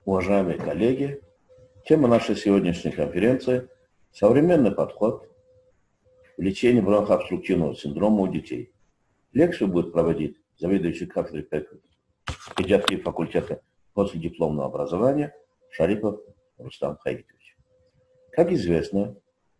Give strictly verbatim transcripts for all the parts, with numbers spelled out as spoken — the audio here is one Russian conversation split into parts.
Уважаемые коллеги, тема нашей сегодняшней конференции – современный подход в лечении бронхообструктивного синдрома у детей. Лекцию будет проводить заведующий кафедрой педиатрии факультета последипломного образования Шарипов Рустам Хаитович. Как известно,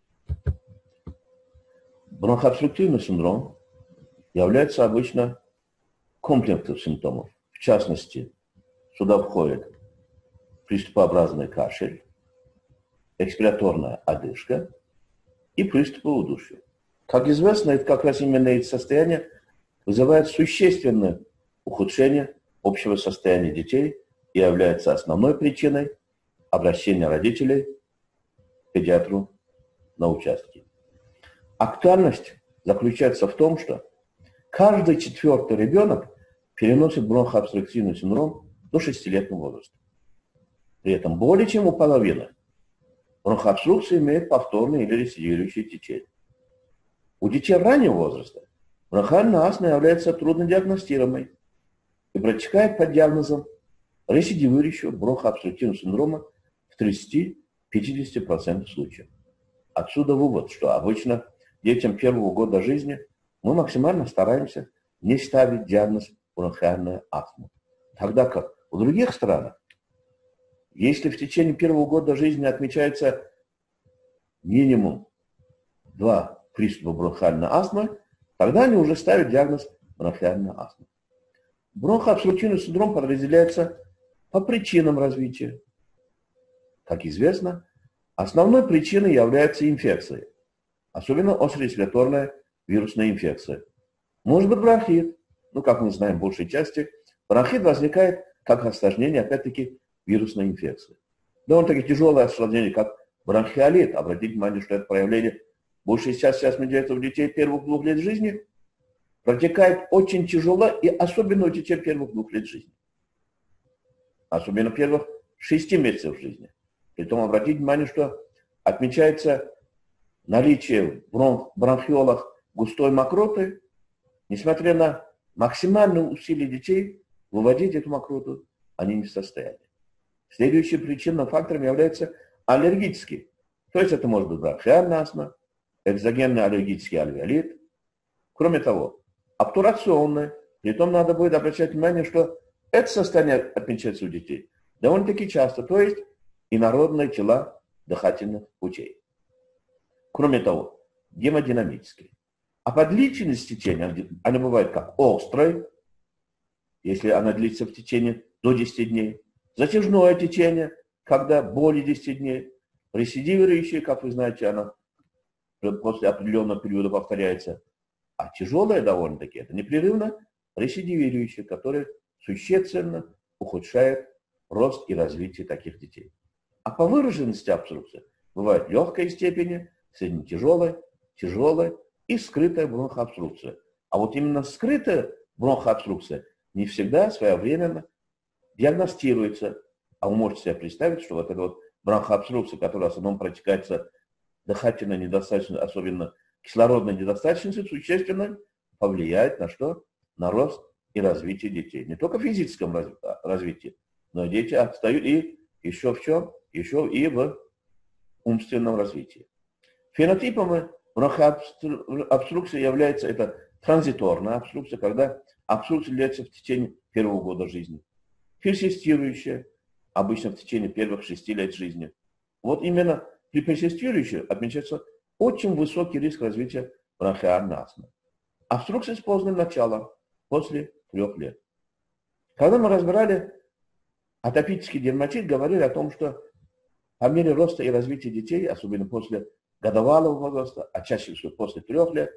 бронхообструктивный синдром является обычно комплексом симптомов. В частности, сюда входит приступообразный кашель, экспираторная одышка и приступы удушья. Как известно, это как раз именно эти состояния вызывают существенное ухудшение общего состояния детей и является основной причиной обращения родителей к педиатру на участке. Актуальность заключается в том, что каждый четвертый ребенок переносит бронхообструктивный синдром до шестилетнего возраста. При этом более чем у половины бронхообструкции имеет повторные или рецидивирующие течения. У детей раннего возраста бронхиальная астма является труднодиагностируемой и протекает под диагнозом рецидивирующего бронхообструктивного синдрома в тридцати-пятидесяти процентах случаев. Отсюда вывод, что обычно детям первого года жизни мы максимально стараемся не ставить диагноз бронхиальная астма. Тогда как в других странах, если в течение первого года жизни отмечается минимум два приступа бронхиальной астмы, тогда они уже ставят диагноз бронхиальная астма. Бронхообструктивный синдром подразделяется по причинам развития. Как известно, основной причиной является инфекция, особенно остро-респираторная вирусная инфекция. Может быть бронхит, но, как мы знаем, в большей части бронхит возникает как осложнение, опять-таки, вирусной инфекции. Довольно-таки тяжелое осложнение, как бронхиолит. Обратите внимание, что это проявление большей части осмедяется у детей первых двух лет жизни, протекает очень тяжело, и особенно у детей первых двух лет жизни. Особенно первых шести месяцев жизни. Притом обратите внимание, что отмечается наличие в бронх, бронхиолах густой мокроты, несмотря на максимальные усилия детей выводить эту мокроту, они не в состоянии. Следующим причинным фактором является аллергический. То есть это может быть бронхиальная астма, экзогенный аллергический альвеолит. Кроме того, обтурационный. Притом надо будет обращать внимание, что это состояние отмечается у детей довольно-таки часто. То есть инородные тела дыхательных путей. Кроме того, гемодинамический. А по длительности течения, она бывает как острой, если она длится в течение до десяти дней. Затяжное течение, когда более десяти дней. Рецидивирующее, как вы знаете, она после определенного периода повторяется. А тяжелое довольно-таки, это непрерывно рецидивирующее, которое существенно ухудшает рост и развитие таких детей. А по выраженности обструкции бывает легкой степени, среднетяжелой, тяжелой и скрытая бронхообструкция. А вот именно скрытая бронхообструкция не всегда своевременно диагностируется. А вы можете себе представить, что вот эта вот бронхообструкция, которая в основном протекается дыхательной недостаточностью, особенно кислородной недостаточностью, существенно повлияет на что? На рост и развитие детей. Не только в физическом развитии, но и дети отстают и еще в чем? Еще и в умственном развитии. Фенотипом бронхообструкции является это транзиторная обструкция, когда обструкция длится в течение первого года жизни. Персистирующая, обычно в течение первых шести лет жизни. Вот именно при персистирующей отмечается очень высокий риск развития бронхиальной астмы. Обструкция с поздним началом, после трех лет. Когда мы разбирали атопический дерматит, говорили о том, что по мере роста и развития детей, особенно после годовалого возраста, а чаще всего после трех лет,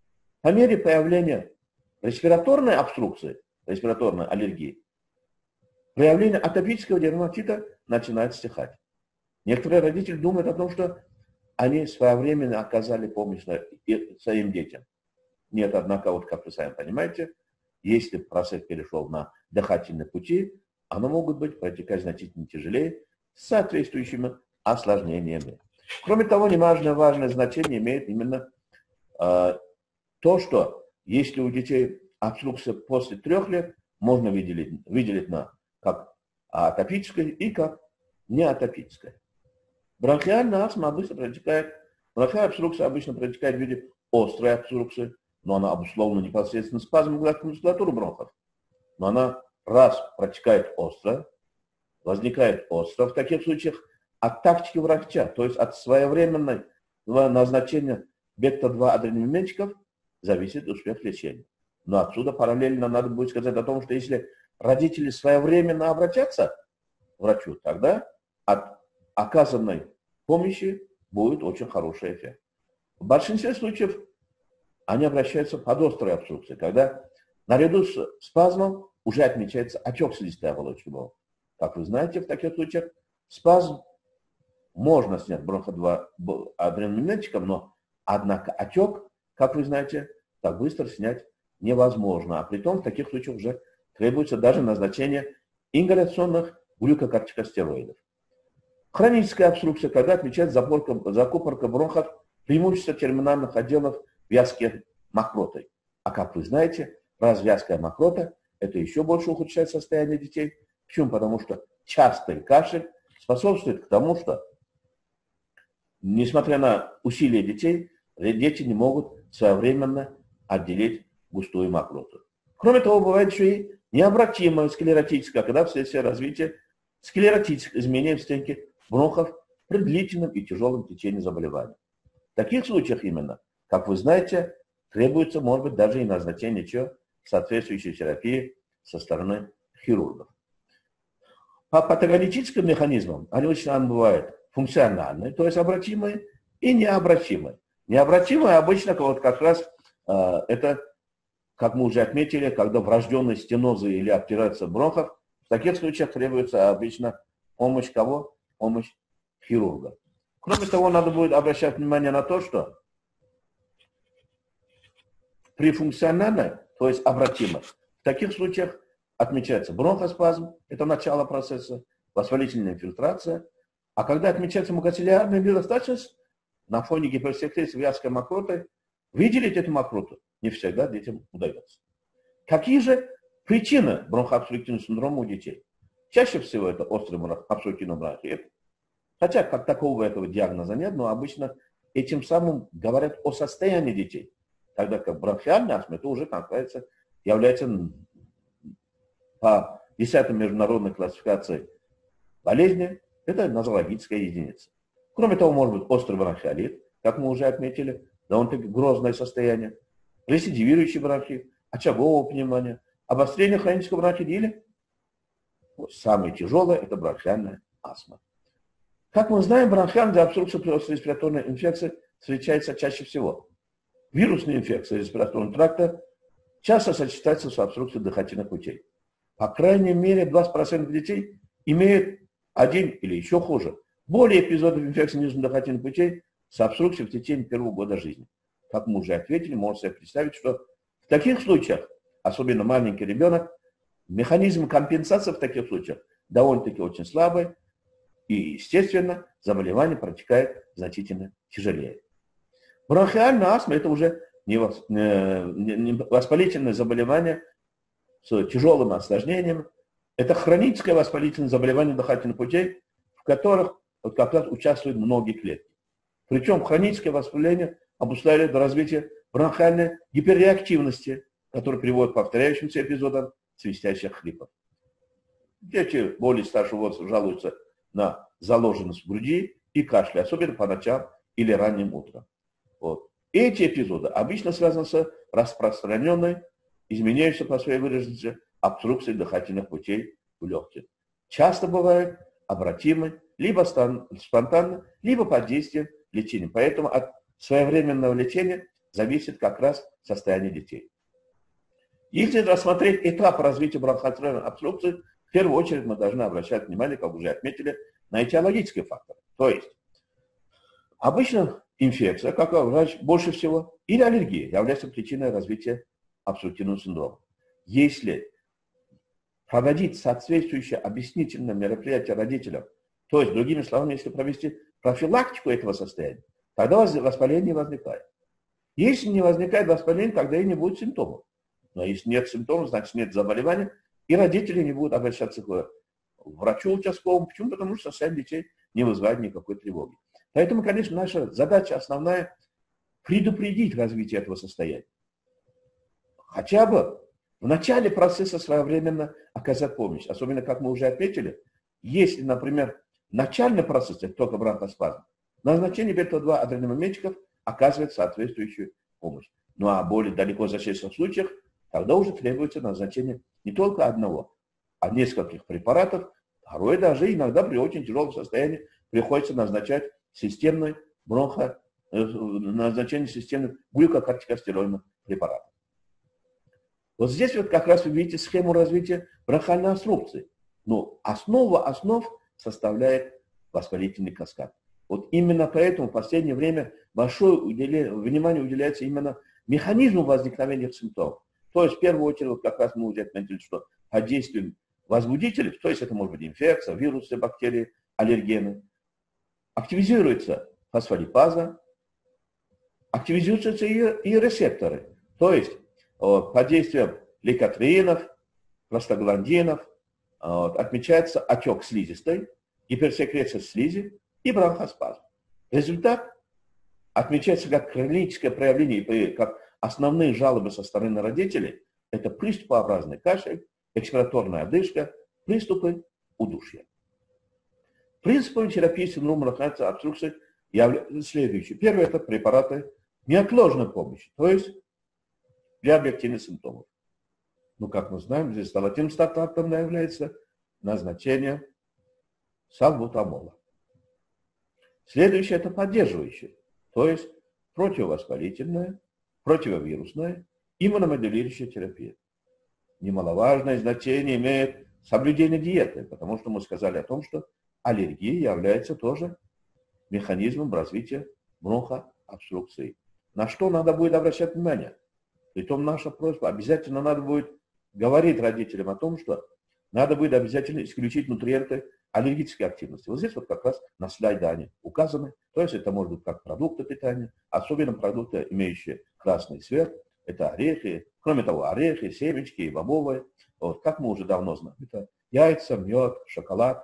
по мере появления респираторной обструкции, респираторной аллергии, проявление атопического дерматита начинает стихать. Некоторые родители думают о том, что они своевременно оказали помощь своим детям. Нет, однако, вот как вы сами понимаете, если процесс перешел на дыхательные пути, они могут быть протекать значительно тяжелее с соответствующими осложнениями. Кроме того, немаловажное важное значение имеет именно э, то, что если у детей обструкция после трех лет, можно выделить, выделить на как а атопическое и как неатопическое. Бронхиальная астма обычно протекает, бронхиальная обструкция обычно протекает в виде острой обструкции, но она обусловлена непосредственно спазмом гладкой мускулатуры бронхов. Но она раз протекает остро, возникает остро в таких случаях от тактики врача, то есть от своевременного назначения бета-два адреналинчиков зависит успех лечения. Но отсюда параллельно надо будет сказать о том, что если родители своевременно обратятся к врачу, тогда от оказанной помощи будет очень хороший эффект. В большинстве случаев они обращаются под острой обструкцией, когда наряду с спазмом уже отмечается отек слизистой оболочки бронхов. Как вы знаете, в таких случаях спазм можно снять бронхо-два адреналинчиком, но однако отек, как вы знаете, так быстро снять невозможно. А при том в таких случаях уже требуется даже назначение ингаляционных глюкокортикостероидов. Хроническая обструкция, когда отмечается закупорка бронхов, преимущество терминальных отделов вязких мокротой. А как вы знаете, раз вязкая мокрота, это еще больше ухудшает состояние детей. Почему? Потому что частый кашель способствует к тому, что, несмотря на усилия детей, дети не могут своевременно отделить густую мокроту. Кроме того, бывает еще и необратимая склеротическая, когда вследствие развития склеротических изменений в стенке бронхов при длительном и тяжелом течении заболевания. В таких случаях именно, как вы знаете, требуется, может быть, даже и назначение чего? Соответствующей терапии со стороны хирургов. По патогенетическим механизмам они очень бывают функциональные, то есть обратимые, и необратимые. Необратимые обычно вот как раз э, это, как мы уже отметили, когда врожденные стенозы или обтираются бронхов, в таких случаях требуется обычно помощь кого? Помощь хирурга. Кроме того, надо будет обращать внимание на то, что при функциональной, то есть обратимой, в таких случаях отмечается бронхоспазм, это начало процесса, воспалительная инфильтрация, а когда отмечается мукоцилиарная недостаточность, на фоне гиперсекреции с вязкой мокротой, выделить эту мокроту не всегда детям удается. Какие же причины бронхообструктивного синдрома у детей? Чаще всего это острый обструктивный бронхит, хотя как такового этого диагноза нет, но обычно этим самым говорят о состоянии детей, тогда как бронхиальная астма это уже, как говорится, является по десятой международной классификации болезни, это нозологическая единица. Кроме того, может быть острый бронхиолит, как мы уже отметили, довольно-таки грозное состояние, рецидивирующий бронхит, очагового пневмония, обострение хронического бронхита или вот, самое тяжелое – это бронхиальная астма. Как мы знаем, бронхиальная обструкция при острой респираторной инфекции встречается чаще всего. Вирусные инфекции респираторного тракта часто сочетаются с обструкцией дыхательных путей. По крайней мере, двадцать процентов детей имеют один или еще хуже, более эпизодов инфекции нижних дыхательных путей с обструкцией в течение первого года жизни. Как мы уже ответили, можно себе представить, что в таких случаях, особенно маленький ребенок, механизм компенсации в таких случаях довольно-таки очень слабый, и, естественно, заболевание протекает значительно тяжелее. Бронхиальная астма – это уже не воспалительное заболевание с тяжелым осложнением. Это хроническое воспалительное заболевание дыхательных путей, в которых вот как раз участвуют многие клетки. Причем хроническое воспаление обуславливает развитие бронхиальной гиперреактивности, которая приводит к повторяющимся эпизодам свистящих хрипов. Дети более старшего возраста жалуются на заложенность в груди и кашля, особенно по ночам или ранним утром. Вот. Эти эпизоды обычно связаны с распространенной, изменяющейся по своей выраженности обструкцией дыхательных путей в легких. Часто бывает обратимы, либо спонтанно, либо под действием лечения. Поэтому от своевременного лечения зависит как раз состояние детей. Если рассмотреть этап развития бронхоартериальной обструкции, в первую очередь мы должны обращать внимание, как уже отметили, на этиологические факторы. То есть, обычно инфекция, как врач, больше всего, или аллергия является причиной развития обструктивного синдрома. Если проводить соответствующее объяснительное мероприятие родителям, то есть, другими словами, если провести профилактику этого состояния, тогда воспаление не возникает. Если не возникает воспаление, тогда и не будет симптомов. Но если нет симптомов, значит нет заболевания, и родители не будут обращаться к врачу участковому. Почему? Потому что состояние детей не вызывает никакой тревоги. Поэтому, конечно, наша задача основная – предупредить развитие этого состояния. Хотя бы в начале процесса своевременно оказать помощь. Особенно, как мы уже отметили, если, например, начальный процесс, это только бронхоспазм, назначение бета два адреналинметиков оказывает соответствующую помощь. Ну а более далеко зашедших случаях, тогда уже требуется назначение не только одного, а нескольких препаратов. Порой даже иногда при очень тяжелом состоянии приходится назначать системный бронхо, назначение системных глюкокортикостероидных препаратов. Вот здесь вот как раз вы видите схему развития бронхиальной обструкции. Но основа основ составляет воспалительный каскад. Вот именно поэтому в последнее время большое внимание уделяется именно механизму возникновения симптомов. То есть в первую очередь, вот как раз мы уже отметили, что под действием возбудителей, то есть это может быть инфекция, вирусы, бактерии, аллергены, активизируется фосфолипаза, активизируются и, и рецепторы. То есть вот, под действием лейкотриенов, простагландинов вот, отмечается отек слизистой, гиперсекреция слизи и бронхоспазм. Результат отмечается как клиническое проявление и как основные жалобы со стороны родителей – это приступообразный кашель, экспираторная одышка, приступы удушья. Принципами терапии синдрома бронхиальной обструкции являются следующие. Первое – это препараты неотложной помощи, то есть для объективных симптомов. Ну, как мы знаем, здесь золотым стандартом является назначение салбутамола. Следующее – это поддерживающее, то есть противовоспалительная, противовирусная, иммуномодулирующая терапия. Немаловажное значение имеет соблюдение диеты, потому что мы сказали о том, что аллергия является тоже механизмом развития бронхообструкции. На что надо будет обращать внимание? Притом наша просьба, обязательно надо будет говорить родителям о том, что надо будет обязательно исключить нутриенты аллергической активности. Вот здесь вот как раз на слайде они указаны. То есть это может быть как продукты питания, особенно продукты, имеющие красный цвет. Это орехи, кроме того, орехи, семечки и бобовые. Вот, как мы уже давно знаем, это яйца, мед, шоколад.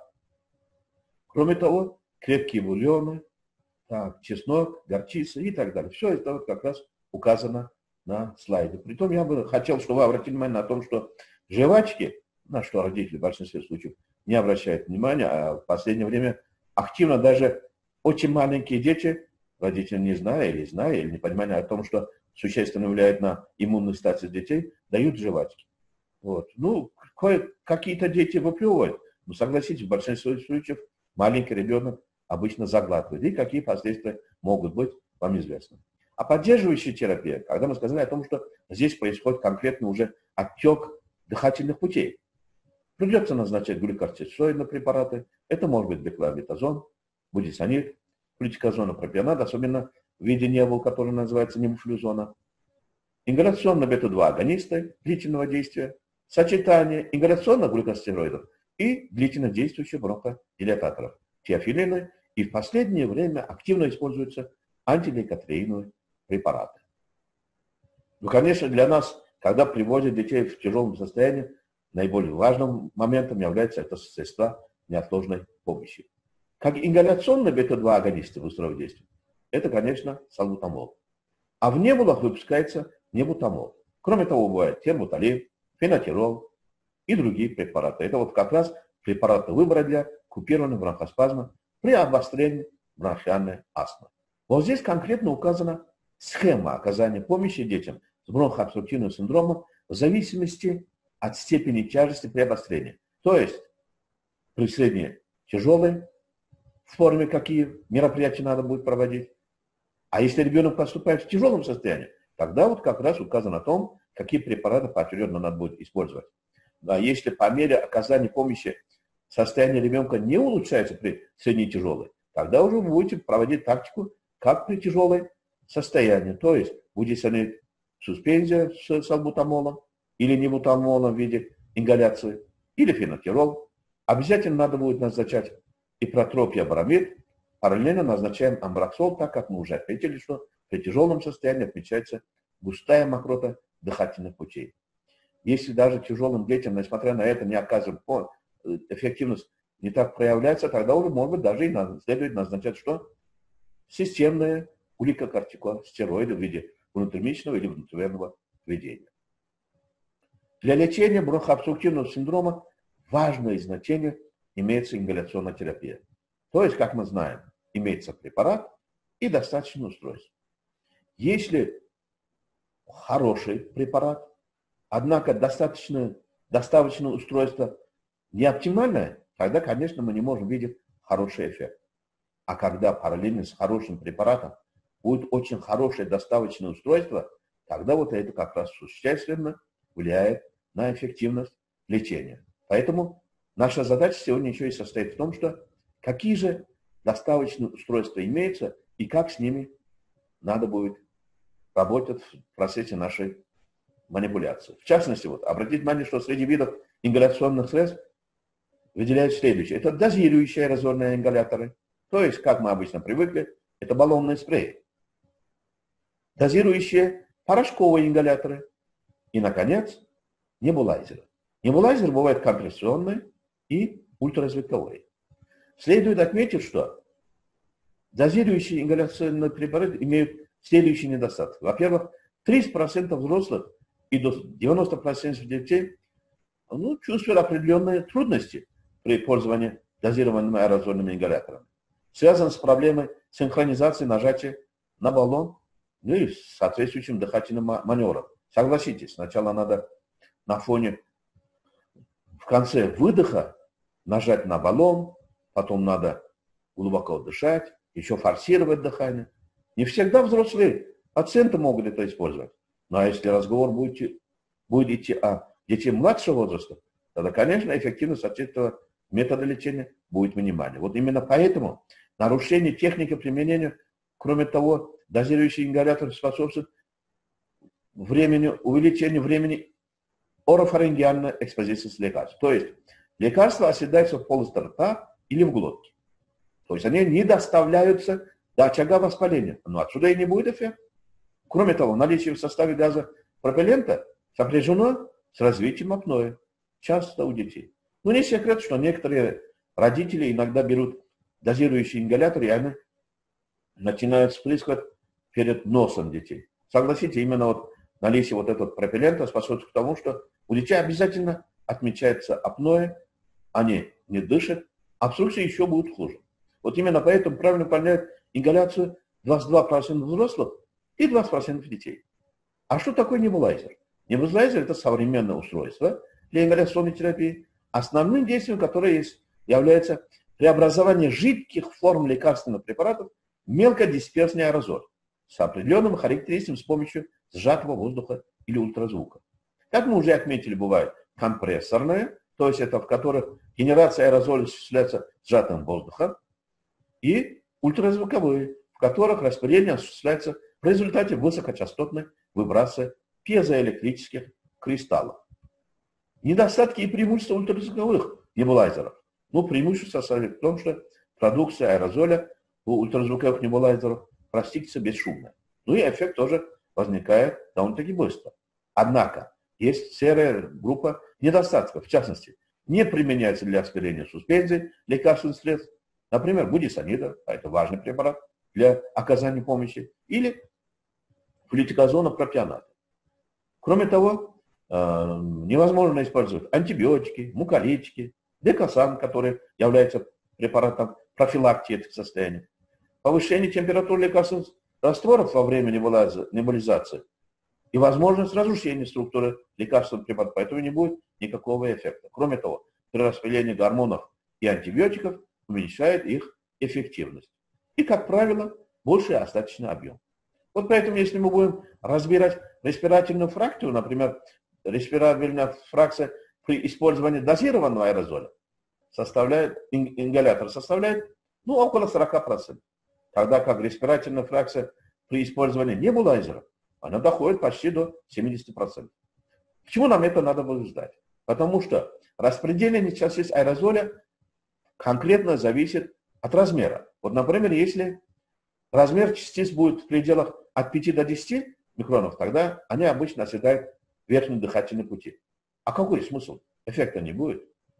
Кроме того, крепкие бульоны, так, чеснок, горчица и так далее. Все это вот как раз указано на слайде. Притом я бы хотел, чтобы вы обратили внимание на том, что жвачки, на что родители в большинстве случаев не обращают внимания, а в последнее время активно даже очень маленькие дети, родители не зная или зная, или не понимая о том, что существенно влияет на иммунный статус детей, дают жвачки. Вот. Ну, какие-то дети выплевывают, но согласитесь, в большинстве случаев маленький ребенок обычно заглатывает. И какие последствия могут быть, вам известно. А поддерживающая терапия, когда мы сказали о том, что здесь происходит конкретно уже отек дыхательных путей. Придется назначать глюкокортикостероидные препараты. Это может быть беклобетазон, будисонид, флутиказон, пропионат, особенно в виде невол, который называется немуфлюзона. Ингаляционно бета два агонисты длительного действия, сочетание ингаляционных глюкостероидов и длительно действующих бронходилататоров, теофилины, и в последнее время активно используются антилейкотриеновые препараты. Ну, конечно, для нас, когда привозят детей в тяжелом состоянии, наиболее важным моментом является это средство неотложной помощи. Как ингаляционные бета два агонисты в устроении действия, это, конечно, салбутамол. А в невулах выпускается небутамол. Кроме того, бывает тербуталин, фенотирол и другие препараты. Это вот как раз препараты выбора для купированного бронхоспазма при обострении бронхиальной астмы. Вот здесь конкретно указана схема оказания помощи детям с бронхообструктивным синдромом в зависимости от степени тяжести при обострении. То есть при средней тяжелой форме какие мероприятия надо будет проводить. А если ребенок поступает в тяжелом состоянии, тогда вот как раз указано о том, какие препараты поочередно надо будет использовать. А если по мере оказания помощи состояние ребенка не улучшается при средней тяжелой, тогда уже вы будете проводить тактику, как при тяжелой состоянии. То есть будисонид суспензия с салбутамолом или небутамолом в виде ингаляции, или фенотирол. Обязательно надо будет назначать ипротропиабарамид. Параллельно назначаем амброксол, так как мы уже отметили, что при тяжелом состоянии отмечается густая мокрота дыхательных путей. Если даже тяжелым детям, несмотря на это, не оказываем эффективность не так проявляется, тогда уже, может быть, даже и следует назначать что? Системные гликокортикостероиды в виде внутримышечного или внутривенного введения. Для лечения бронхообструктивного синдрома важное значение имеется ингаляционная терапия. То есть, как мы знаем, имеется препарат и достаточное устройство. Если хороший препарат, однако достаточное, достаточное устройство не оптимальное, тогда, конечно, мы не можем видеть хороший эффект. А когда параллельно с хорошим препаратом будет очень хорошее доставочное устройство, тогда вот это как раз существенно влияет на эффективность лечения. Поэтому наша задача сегодня еще и состоит в том, что какие же доставочные устройства имеются и как с ними надо будет работать в процессе нашей манипуляции. В частности, вот, обратите внимание, что среди видов ингаляционных средств выделяют следующее. Это дозирующие аэрозольные ингаляторы. То есть, как мы обычно привыкли, это баллонные спреи. Дозирующие порошковые ингаляторы. И, наконец, небулайзеры. Небулайзеры бывают компрессионные и ультразвуковые. Следует отметить, что дозирующие ингаляционные препараты имеют следующие недостатки. Во-первых, тридцать процентов взрослых и до девяноста процентов детей ну, чувствуют определенные трудности при пользовании дозированными аэрозольными ингаляторами. Связано с проблемой синхронизации нажатия на баллон, ну и с соответствующим дыхательным маневром. Согласитесь, сначала надо на фоне, в конце выдоха нажать на баллон, потом надо глубоко дышать, еще форсировать дыхание. Не всегда взрослые пациенты могут это использовать. Но если разговор будет, будет идти о детей младшего возраста, тогда, конечно, эффективность от этого метода лечения будет минимальной. Вот именно поэтому нарушение техники применения, кроме того, дозирующий ингалятор способствует времени, увеличению времени орофарингеальной экспозиции с лекарством. То есть лекарства оседаются в полости рта или в глотке. То есть они не доставляются до очага воспаления. Но отсюда и не будет эффекта. Кроме того, наличие в составе газа пропеллента сопряжено с развитием апноэ, часто у детей. Но не секрет, что некоторые родители иногда берут дозирующие ингаляторы, и они начинают вспрыскивать перед носом детей. Согласитесь, именно вот наличие вот этого пропеллента способствует к тому, что у детей обязательно отмечается апноэ, они не дышат, обструкции еще будут хуже. Вот именно поэтому правильно понять ингаляцию двадцать два процента взрослых и двадцать процентов детей. А что такое небулайзер? Небулайзер – это современное устройство для ингаляционной терапии, основным действием которое есть, является преобразование жидких форм лекарственных препаратов в мелкодисперсный аэрозоль с определенным характеристиками с помощью сжатого воздуха или ультразвука. Как мы уже отметили, бывает компрессорные, то есть это в которых генерация аэрозоля осуществляется сжатым воздухом, и ультразвуковые, в которых распределение осуществляется в результате высокочастотной вибрации пьезоэлектрических кристаллов. Недостатки и преимущества ультразвуковых небулайзеров. Ну, преимущество состоит в том, что продукция аэрозоля у ультразвуковых небулайзеров растится бесшумно. Ну и эффект тоже возникает довольно-таки быстро. Однако, есть серая группа недостатков. В частности, не применяется для аспирения суспензий лекарственных средств, например, будесонида, а это важный препарат для оказания помощи, или флутиказона пропионата. Кроме того, невозможно использовать антибиотики, муколитики, декасан, который является препаратом профилактики этих состояний. Повышение температуры лекарственных растворов во время небулизации и возможность разрушения структуры лекарственных препаратов, поэтому не будет никакого эффекта. Кроме того, при распределении гормонов и антибиотиков уменьшает их эффективность. И, как правило, больший остаточный объем. Вот поэтому, если мы будем разбирать респираторную фракцию, например, респираторная фракция при использовании дозированного аэрозоля, составляет, ингалятор составляет ну, около сорока процентов. Тогда как респираторная фракция при использовании небулайзера, она доходит почти до семидесяти процентов. Почему нам это надо было ждать? Потому что распределение частиц аэрозоля конкретно зависит от размера. Вот, например, если размер частиц будет в пределах от пяти до десяти микронов, тогда они обычно оседают в верхнем дыхательном пути. А какой смысл? Эффекта не будет.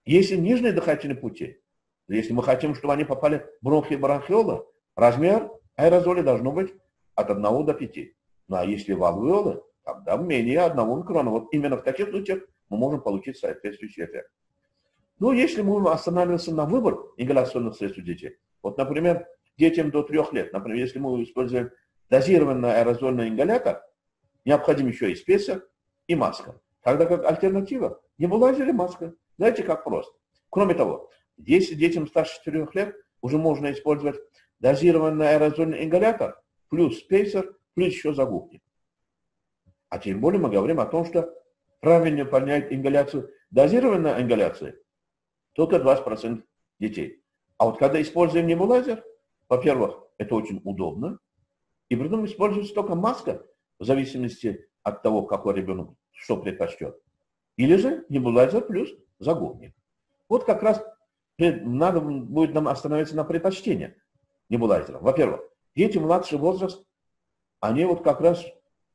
Если нижние дыхательные пути, если мы хотим, чтобы они попали в бронхи и бронхиолы, размер аэрозоля должно быть от одного до пяти. Ну а если в алвеолы, тогда менее одного микрона. Вот именно в таких случаях мы можем получить соответствующий эффект. Ну, если мы останавливаемся на выбор ингаляционных средств у детей, вот, например, детям до трех лет, например, если мы используем дозированный аэрозольный ингалятор, необходим еще и спейсер, и маска. Тогда как альтернатива небулайзер и маска. Знаете, как просто. Кроме того, если детям старше четырёх лет, уже можно использовать дозированный аэрозольный ингалятор, плюс спейсер, плюс еще загубник. А тем более мы говорим о том, что правильно понять ингаляцию, дозированной ингаляции, только двадцать процентов детей. А вот когда используем небулайзер, во-первых, это очень удобно, и при этом используется только маска, в зависимости от того, какой ребенок что предпочтет. Или же небулайзер плюс загубник. Вот как раз надо будет нам остановиться на предпочтении небулайзера. Во-первых, дети младший возраст, они вот как раз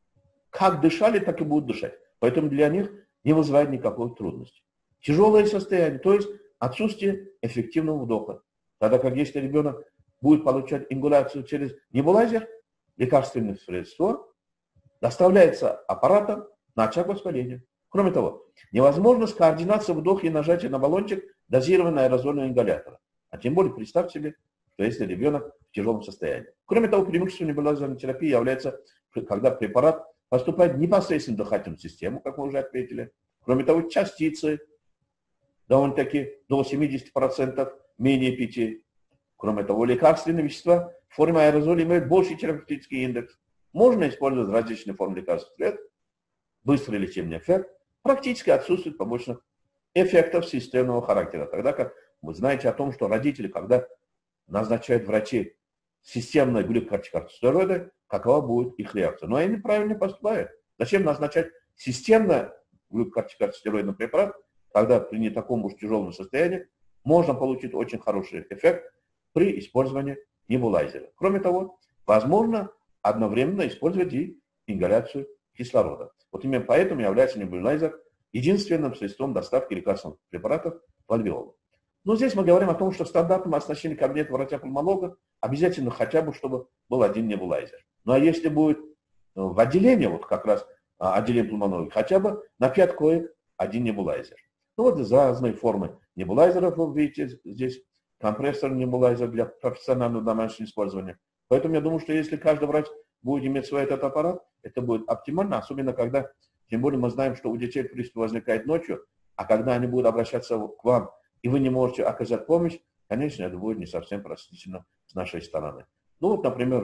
как дышали, так и будут дышать. Поэтому для них не вызывает никакой трудности. Тяжелое состояние, то есть отсутствие эффективного вдоха. Тогда как если ребенок будет получать ингаляцию через небулайзер, лекарственное средство доставляется аппаратом на очаг воспаления. Кроме того, невозможно координация вдоха и нажатия на баллончик дозированного аэрозольного ингалятора. А тем более представьте себе, что если ребенок в тяжелом состоянии. Кроме того, преимуществом небулайзерной терапии является, когда препарат поступает непосредственно в дыхательную систему, как мы уже отметили. Кроме того, частицы довольно-таки до семидесяти процентов менее пяти. Кроме того, лекарственные вещества в форме аэрозоля имеют больший терапевтический индекс. Можно использовать различные формы лекарственных средств, быстрый лечебный эффект, практически отсутствует побочных эффектов системного характера. Тогда как вы знаете о том, что родители, когда назначают врачи системные глюкокортикостероиды, какова будет их реакция. Но они правильно поступают. Зачем назначать системный глюкокортикостероидный препарат, когда при не таком уж тяжелом состоянии можно получить очень хороший эффект при использовании небулайзера. Кроме того, возможно одновременно использовать и ингаляцию кислорода. Вот именно поэтому является небулайзер единственным средством доставки лекарственных препаратов в альвеолу. Но здесь мы говорим о том, что в стандартном оснащении кабинета врача-пульмонолога обязательно хотя бы, чтобы был один небулайзер. Ну а если будет в отделении, вот как раз отделение пульмонолога, хотя бы на пять коек один небулайзер. Ну вот за разные формы небулайзеров вы видите здесь компрессор небулайзер для профессионального домашнего использования. Поэтому я думаю, что если каждый врач будет иметь свой этот аппарат, это будет оптимально, особенно когда, тем более мы знаем, что у детей приступ возникает ночью, а когда они будут обращаться к вам, и вы не можете оказать помощь, конечно, это будет не совсем простительно с нашей стороны. Ну вот, например,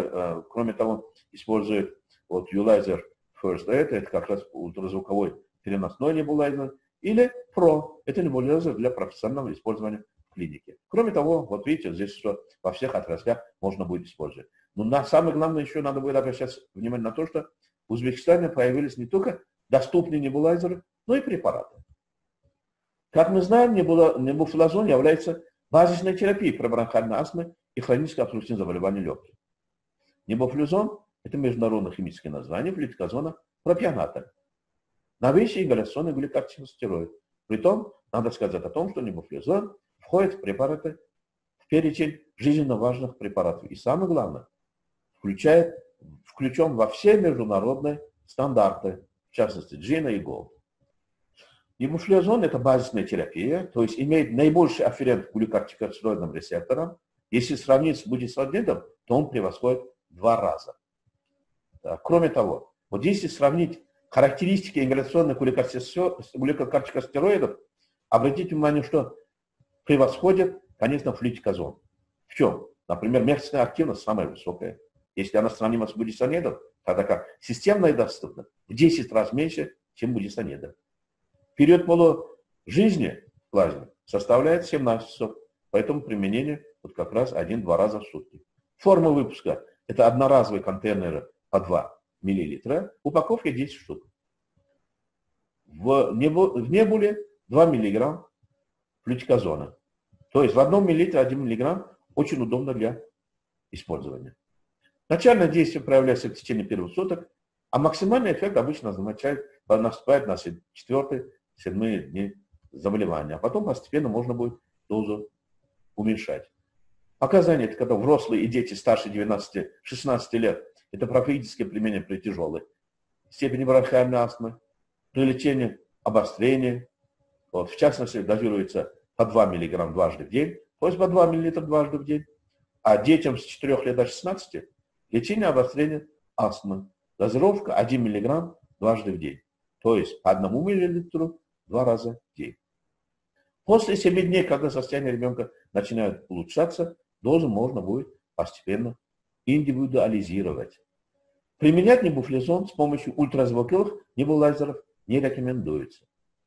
кроме того, использует вот Ulizer First Aid, это как раз ультразвуковой переносной небулайзер, или Pro, это небулайзер для профессионального использования в клинике. Кроме того, вот видите, здесь что во всех отраслях можно будет использовать. Но на самое главное еще надо будет обращать внимание на то, что в Узбекистане появились не только доступные небулайзеры, но и препараты. Как мы знаем, небуфлазон является базисной терапией при бронхиальной астме и хроническом обструктивном заболевании легких. Небуфлазон – это международное химическое название флютиказона пропионата. Новейший ингаляционный глюкокортикостероид. Притом, надо сказать о том, что небуфлазон входит в препараты, в перечень жизненно важных препаратов. И самое главное, включает, включен во все международные стандарты, в частности, джина и голд. Небуфлазон – это базисная терапия, то есть имеет наибольший афферент к глюкокортикостероидным рецепторам. Если сравнить с будисонидом, то он превосходит в два раза. Кроме того, вот если сравнить характеристики ингаляционных глюкокортикостероидов, обратите внимание, что превосходит, конечно, флютиказон. В чем? Например, мышечная активность самая высокая. Если она сравнима с будисонидом, тогда как системная доступна в десять раз меньше, чем будисонидом. Период полужизни в плазме составляет семнадцать часов, поэтому применение вот как раз один-два раза в сутки. Форма выпуска – это одноразовые контейнеры по два миллилитра, упаковка десять штук. В, небу, в небуле два миллиграмма флютиказона. То есть в одном миллилитре один миллиграмм очень удобно для использования. Начальное действие проявляется в течение первых суток, а максимальный эффект обычно наступает на четвёртый-седьмые дни заболевания, а потом постепенно можно будет дозу уменьшать. Показания, это когда взрослые и дети старше двенадцати-шестнадцати лет, это профилактическое применение при тяжелой степени бронхиальной астмы, при лечении обострения, вот, в частности, дозируется по два миллиграмма дважды в день, то есть по два миллилитра дважды в день, а детям с четырёх лет до шестнадцати лечение обострения астмы, дозировка один миллиграмм дважды в день, то есть по одному миллилитру два раза в день. После семи дней, когда состояние ребенка начинает улучшаться, дозу можно будет постепенно индивидуализировать. Применять небуфлизон с помощью ультразвуковых небулайзеров не рекомендуется.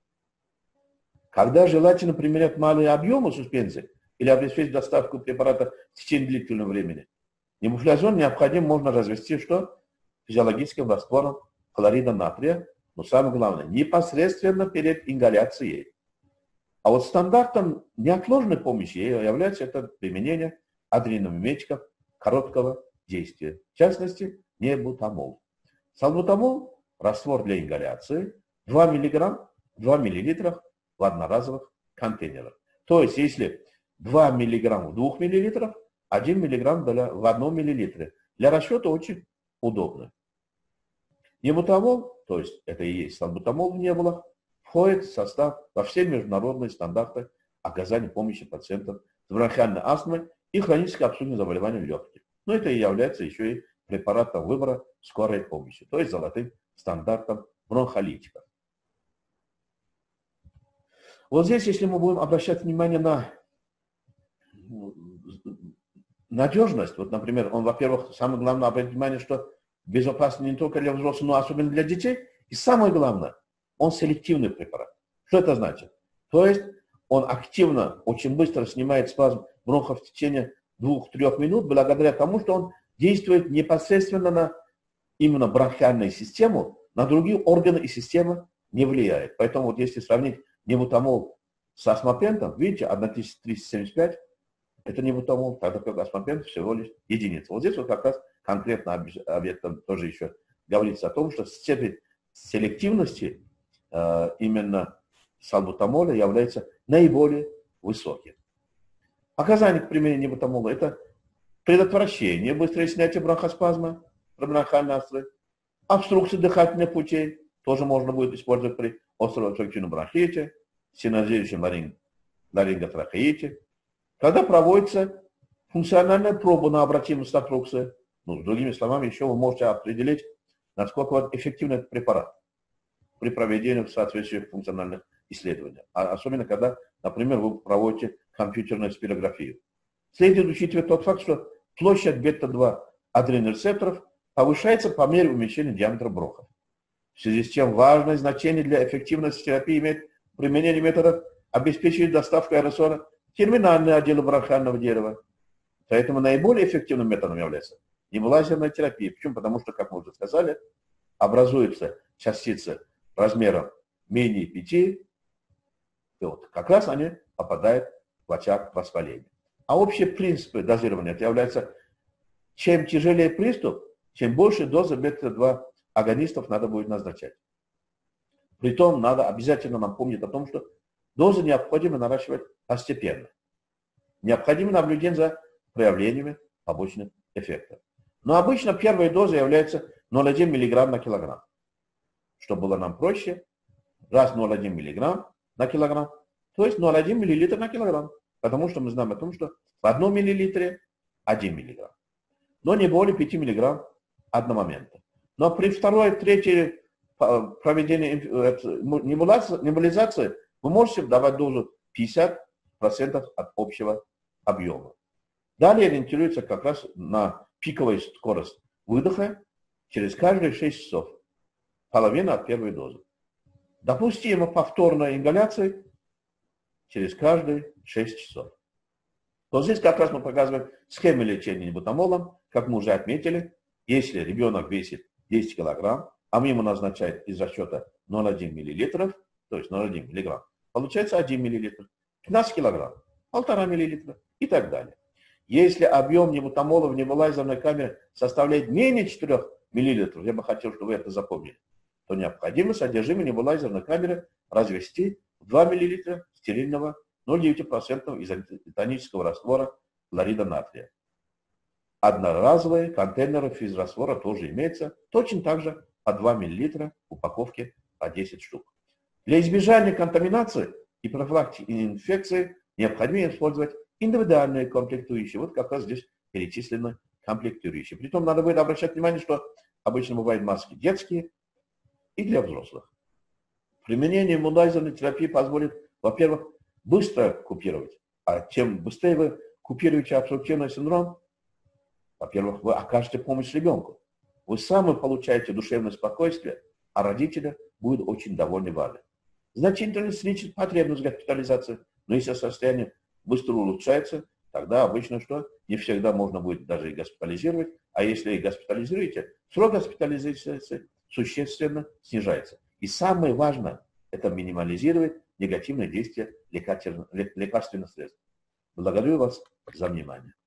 Когда желательно применять малые объемы суспензии или обеспечить доставку препарата в течение длительного времени, небуфлизон необходимо можно развести что? Физиологическим раствором хлорида натрия, но самое главное, непосредственно перед ингаляцией. А вот стандартом неотложной помощи является это применение адреномиметиков короткого действия, в частности, небутамол. Салбутамол – раствор для ингаляции, два миллиграмма, два миллилитра в одноразовых контейнерах. То есть, если два миллиграмма в двух миллилитрах, один миллиграмм в одном миллилитре. Для расчета очень удобно. Небутамол, то есть это и есть салбутамол в небулах, входит в состав во все международные стандарты оказания помощи пациентам с бронхиальной астмой и хронической обструктивным заболеванием легких. Но это и является еще и препаратом выбора скорой помощи, то есть золотым стандартом бронхолитиков. Вот здесь, если мы будем обращать внимание на надежность, вот, например, он, во-первых, самое главное обратить внимание, что безопасен не только для взрослых, но особенно для детей, и самое главное, он селективный препарат. Что это значит? То есть он активно, очень быстро снимает спазм бронхов в течение двух-трёх минут, благодаря тому, что он действует непосредственно на именно бронхиальную систему, на другие органы и системы не влияет. Поэтому вот если сравнить небутамол с астмопентом, видите, тысяча триста семьдесят пять, это небутамол, тогда как астмопент всего лишь единица. Вот здесь вот как раз конкретно об этом тоже еще говорится о том, что степень селективности э, именно салбутамоля является наиболее высоким. Показания к применению небутамола – это предотвращение, быстрое снятие бронхоспазма, бронхиальной астмы, обструкции дыхательных путей, тоже можно будет использовать при остром обструктивном бронхите, синозирующем ларинготрахеите, когда проводится функциональная проба на обратимость обструкции. Ну, с другими словами, еще вы можете определить, насколько эффективен этот препарат при проведении соответствующих функциональных исследований. А особенно, когда, например, вы проводите компьютерную спирографию. Следует учитывать тот факт, что площадь бета-два адренорецепторов повышается по мере уменьшения диаметра бронхов. В связи с чем важное значение для эффективности терапии имеет применение методов обеспечения доставки аэросоля в терминальные отделы бронхиального дерева. Поэтому наиболее эффективным методом является небулайзерная терапия. Почему? Потому что, как мы уже сказали, образуются частицы размером менее пяти, и вот как раз они попадают в очаг воспаления. А общие принципы дозирования это является, чем тяжелее приступ, чем больше дозы бета-два агонистов надо будет назначать. Притом надо обязательно нам помнить о том, что дозы необходимо наращивать постепенно. Необходимо наблюдение за проявлениями побочных эффектов. Но обычно первая доза является ноль целых одна десятая миллиграмм на килограмм. Чтобы было нам проще, раз ноль целых одна десятая миллиграмм на килограмм, то есть ноль целых одна миллилитр на килограмм. Потому что мы знаем о том, что в одном миллилитре один миллиграмм. Но не более пяти миллиграмм одномоментно. Но при второй, третьей проведении небулизации вы можете давать дозу пятьдесят процентов от общего объема. Далее ориентируется как раз на пиковую скорость выдоха через каждые шесть часов. Половина от первой дозы. Допустима повторная ингаляция через каждые шесть часов. Вот здесь как раз мы показываем схему лечения небутамолом, как мы уже отметили, если ребенок весит десять килограмм, а мы ему назначаем из расчета ноль целых одна десятая миллилитров, то есть ноль целых одна десятая миллиграмм, получается один миллилитр, пятнадцать килограмм, полтора миллилитра и так далее. Если объем небутамола в небулайзерной камере составляет менее четырёх миллилитров, я бы хотел, чтобы вы это запомнили, то необходимо содержимое небулайзерной камеры развести два миллилитра стерильного ноль целых девять десятых процента изотонического раствора хлорида натрия. Одноразовые контейнеры физраствора тоже имеются, точно так же по два миллилитра упаковки по десять штук. Для избежания контаминации и профилактики инфекции необходимо использовать индивидуальные комплектующие. Вот как раз здесь перечислены комплектующие. Притом надо будет обращать внимание, что обычно бывают маски детские и для взрослых. Применение иммунолизированной терапии позволит, во-первых, быстро купировать. А чем быстрее вы купируете обструктивный синдром, во-первых, вы окажете помощь ребенку. Вы сами получаете душевное спокойствие, а родители будут очень довольны вами. Значительно снизит потребность в госпитализации, но если состояние быстро улучшается, тогда обычно что? Не всегда можно будет даже и госпитализировать, а если и госпитализируете, срок госпитализации существенно снижается. И самое важное, это минимализировать негативное действие лекарственных средств. Благодарю вас за внимание.